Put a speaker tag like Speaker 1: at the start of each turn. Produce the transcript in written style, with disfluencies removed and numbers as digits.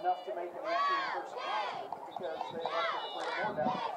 Speaker 1: enough to make an 18-person roster because they elected to bring more down.